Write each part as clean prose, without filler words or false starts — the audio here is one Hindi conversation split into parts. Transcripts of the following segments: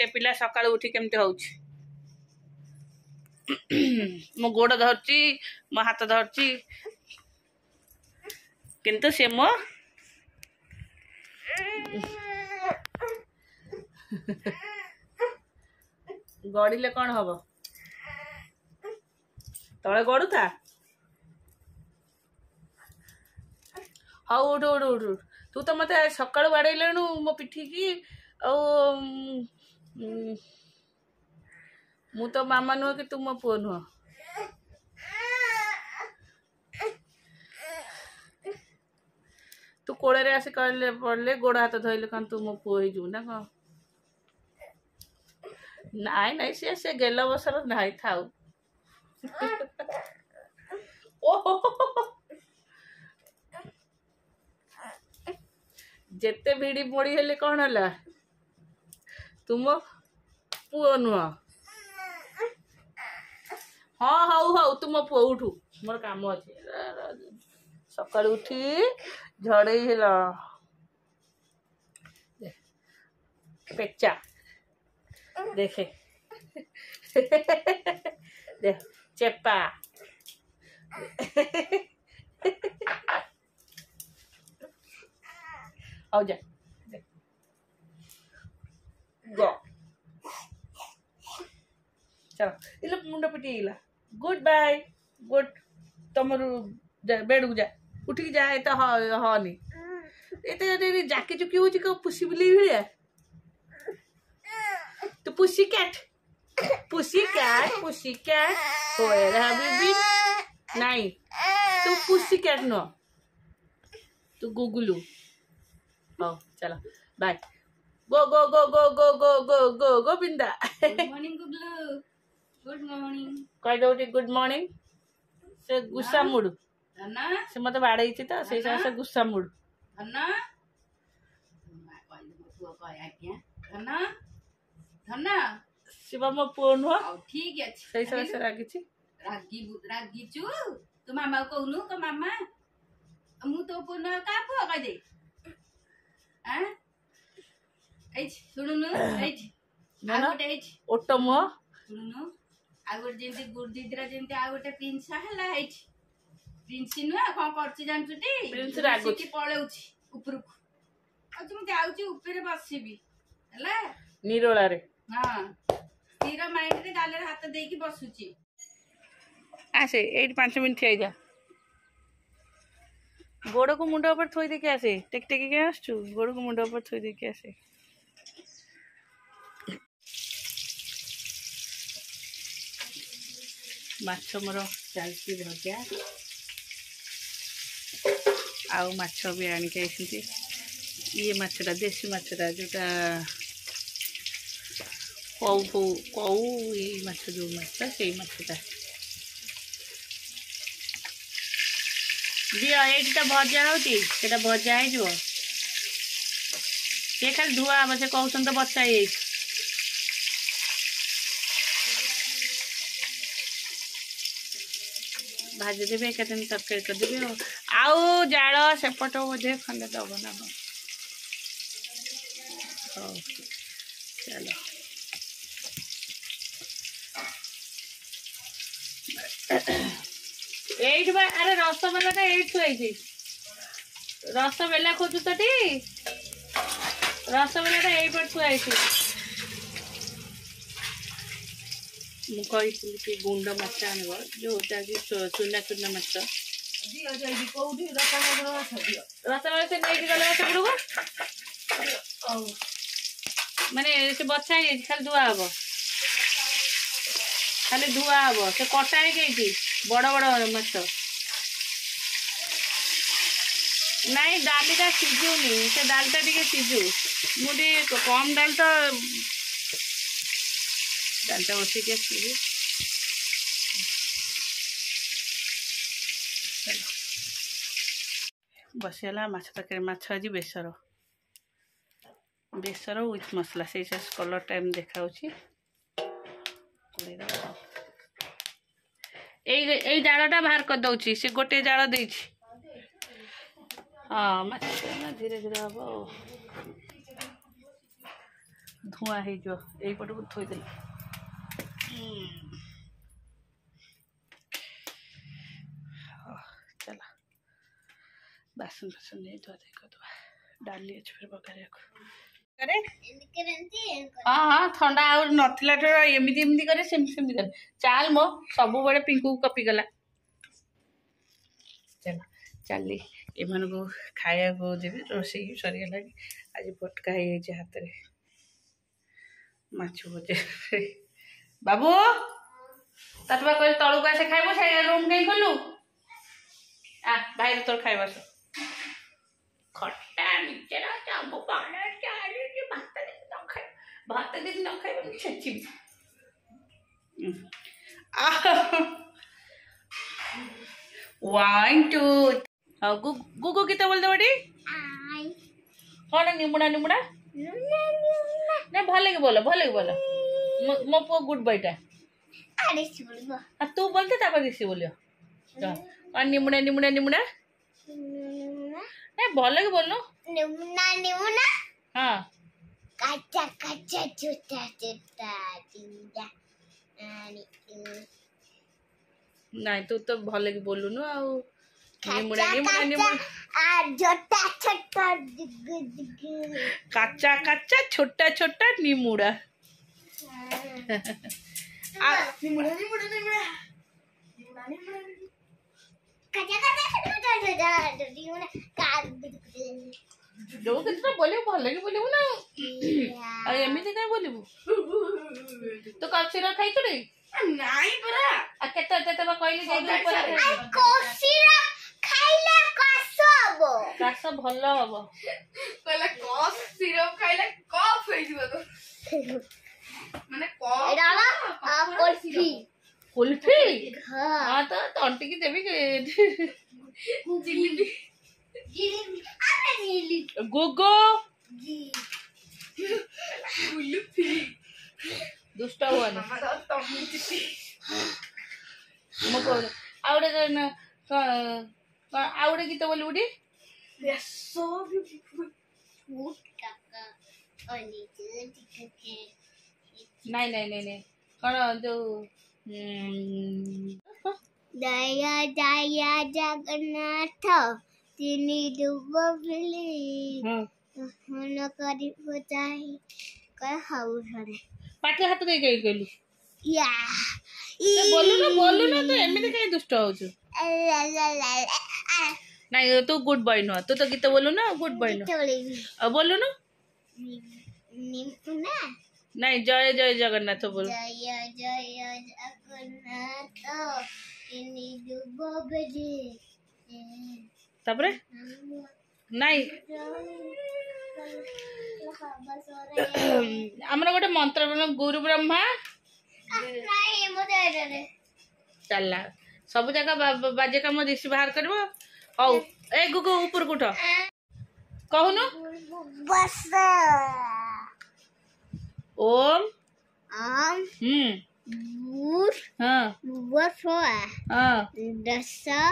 गोटे पिला सकाळू उठी केमती होउछि मो गोड़ धरची मो हाथ धरची किंतु से मो गड़िले कौन हम तले गड़ू था हाँ उठ उठ उठ उठ तू तो मत सकाळू बाड़ेलु मो पिठी की मु तो मामा नुह कि तू मो पुओ नुह तू कोड़े आसी कहले पड़े गोड़ हाथ धोइले कौन तू मो पुओ ही ना कौन नाई नाई से गेल बसर नाई थाऊ जेते भिड़ी मोड़ी हेले कौन है तुम पुओ नुह हाँ हाउ हाउ तुम पुओ उठू मोर काम अच्छे सकाल उठी झड़े हेला पेचा देखे देख चेपा आओ जा गो चलो इला मुंड पिटीला गुड बाय गुड तुम बेड को जा उठ जा एत हनी एत जाकी चुकी हो पुसी बिली भाया तो pussy cat where have you been नहीं तू पुसी कैट नो तू गुगलू ओ चलो bye go go go go go go go go Govinda good morning गुगलू गुड मॉर्निंग कह दो गुड मॉर्निंग से गुस्सा मुड़ धन्ना से मत बाड़े तो से से गुस्सा मुड़ धन्ना धन्ना धन्ना शिवा मो पुओ नुह ठीक है सही से रागी रागिचु तू मामा कहनु को मामा मु तो पुओ न का पुओ कह दे हैं एच सुनुनु एच आ गोटे एच ओटो मो सुनुनु आ गोटे जेंति गुरदीदरा जेंति आ गोटे प्रिंस हला एच प्रिंस नु कोन करछि जानछुटी प्रिंस रागुछि की पळेउछि ऊपरकु आ तुम जाउछि ऊपर बसिबी हला निरोला रे हां स्थिर माइंड रे गाले हाथ दे की बसुछि आसे 5 मिनट थई जा गोड़ को मुंड ऊपर थोई दे के आसे टेक टेक के आसछु गोड़ को मुंड ऊपर थोई दे के आसे माछ मोर चलती भजा आउ माछ भी आनी के आइसंती ये माछटा देसी माछटा जोटा कौ ये माछ जो माछटा से माछटा दियो एटा भजा होती सेटा भजा है जो से खाली धुआ हम से कहउछन तो बच्चा है भाजी देवे एक दिन तरकारी कर देवे आउ जाल सेपट बोधे खंडे दब ना चलो एट अरे रसगोल्ला एट थी रसगोल्ला खोजु तो रसगोल्ला यही थुआई मुझे गुंड माछ आन जोटा कि चूना चूना माछ रसगोल्ला से नहीं गले सेपड़ू माने से बच्चा है खाली धुआ हम खाली धुआ हम से कटा है बड़ बड़ माछ नहीं डालीटा सीझुनी से डालटा टे सीझु मुझे कम डाल तो डालटा बसैक आसि बसीगला माछ तरकारी माछ आज बेसर बेसर विथ मसला से कलर टाइम देखा यही जालटा बाहर कर दौची से गोटे जाल दे हाँ माछ धीरे धीरे हम धुआं हो पट को थोदे चल बासन बासन नहीं धुआ दे करदे डाली अच्छे फिर पकारे हाँ हाँ थंडा आमती एमती करे सेमती करे चाल मो सब बड़े पिंकू कपी गला चल चली एमान को खाया को देवी रोसे सरीगला आज पटका हो हाथ में माछ भजे बाबू तब कह तलू आसे खाइब से रूम कहीं गलु आ बाहर तोर खाइबा खट्टा मिचर चाबो पाना चाली भात दिन न खाइब छेची 1 2 गुगु गीत बोल दे बड़ी कौन निमुड़ा निमुड़ा ना भले के बोलो मो पो गुड बॉयटा तू बोलते तापर ऋषि बोलियो कौन निमुड़ा निमुड़ा निमुड़ा नहीं भले के बोलो निमुना निमुना हाँ कच्चा कच्चा छोटा छोटा चिंजा नहीं तू तो भले के बोलू न आउ निमुड़ा निमुड़ा निमुड़ा छोटा छोटा दिगु दिगु कच्चा कच्चा छोटा छोटा निमुड़ा निमुड़ा निमुड़ा निमुड़ा निमुड़ा कच्चा कच्चा छोटा छोटा निमुड़ा जो कितना बोले भले के बोलबू ना आ एमिति काय बोलबू तो कसिरा खाइ तोरे नाही परा आ केते केते बा कहली जे ऊपर कसिरा खाइला कसबो कास भलो हबो कहला कफ सिरप खाइले कफ होई दिबो तो माने कफ एडाला कुल्फी कुल्फी हां हां तो तंटी की देबी जिलेबी गुगु कुल्फी दुष्ट हुआ ना मको आउडे न आउडे गीत बोली उडी सो ब्यूटीफुल फूड काका अनि चिकके नहीं नहीं नहीं नहीं कौन जो दया दया जगन्नाथ तिनी दुबो बिली हन करी बचाई कह हाउ हरे पाटे हाथ कई कई कहलु या बोलू ना तो एमिति कई दुष्ट होछु नहीं तू गुड बॉय न तू तो गीत बोलू ना गुड बॉय न बोलू ना निमुना नहीं जय जय जगन्नाथ बोल जय जय जगन्नाथ तिनी दुबो बिली तापरे नहीं आमर गोटे मंत्र गुरु ब्रह्मा चलला सब जगह बाजे काम ऋषि बाहर कर ए गुगु ऊपर उठ कहूनु बस ओम बूर हाँ बफवा हाँ दस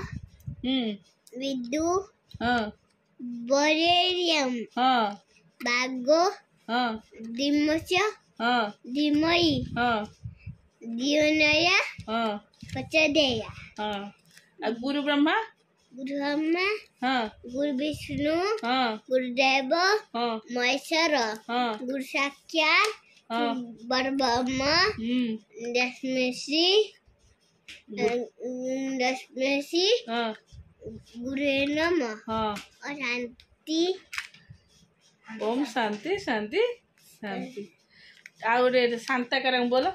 विदु हाँ बरेरियम हाँ बागो हाँ दिमच हाँ दिमई हाँ दियोनया हाँ पचदेया हाँ गुरु ब्रह्मा ब्रह्मा हाँ गुरु विष्णु हाँ गुरुदेव हाँ महेश्वर हाँ गुरु साक्षात हाँ ब्रह्मा दशमेशी हाँ गुरु नमः हाँ और शांति ओम शांति शांति शांति और शांता करंग बोलो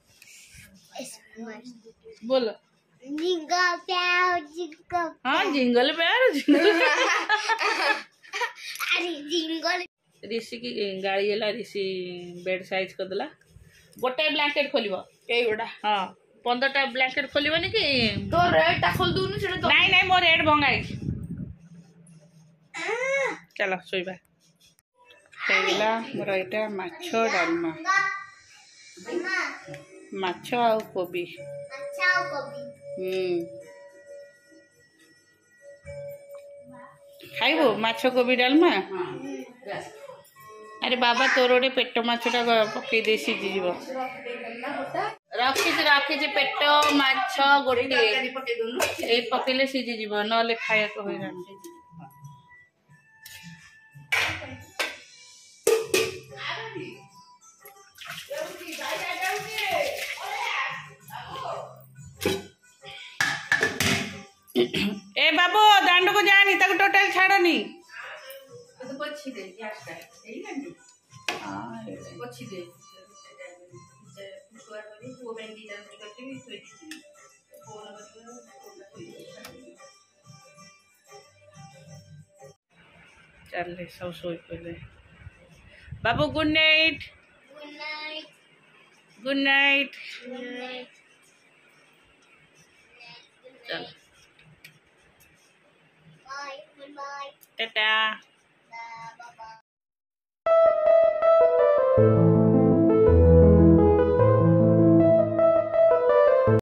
बोलो जिंगल प्याओ जिंगल हाँ जिंगल प्यार जिंगल अरे जिंगल ऋषि की गाड़ी है ऋषि बेड साइज कर देला गोटे ब्लैंकेट खोलिबो एगोटा हाँ 15टा ब्लैंकेट खोलिबनी कि तो रेड टा खोल दूनु सेटा तो नहीं नहीं मोर रेड भंगाई चलो सोइबा हेला मोर एटा माछो डालमा माछो आ कोबी अच्छा कभी खाइबो माछो कोबी डालमा अरे बाबा तोर गोटे पेट माछटा पकई दे सीझीज रखी पेट माछ गोटे ये पकईले सीझीज ना खाया हईराण ए बाबू दांड को जानी ताको टोटल छाड़नी पछी दे गैस का यही लंडी पछी दे कुकर करी वो बेंडी डाल करके भी थोड़ी सी फोन चल सब सोई पड़े बाबू good night Good night. Good night Good night. चल Bye. Goodbye. टाटा Bye. Bye.